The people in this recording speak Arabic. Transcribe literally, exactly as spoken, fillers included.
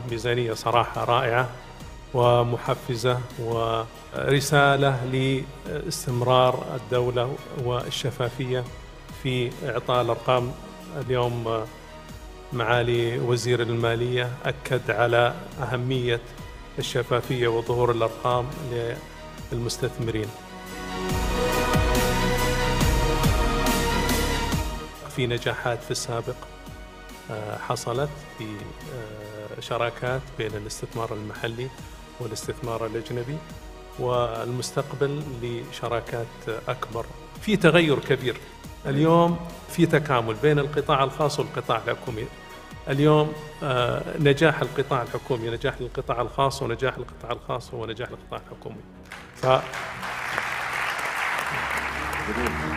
ميزانية صراحة رائعة ومحفزة ورسالة لاستمرار الدولة والشفافية في إعطاء الأرقام. اليوم معالي وزير المالية أكد على أهمية الشفافية وظهور الأرقام للمستثمرين. في نجاحات في السابق حصلت في شراكات بين الاستثمار المحلي والاستثمار الأجنبي، والمستقبل لشراكات أكبر. في تغير كبير اليوم، في تكامل بين القطاع الخاص والقطاع الحكومي. اليوم نجاح القطاع الحكومي نجاح للقطاع الخاص، ونجاح القطاع الخاص هو نجاح للقطاع الحكومي. ف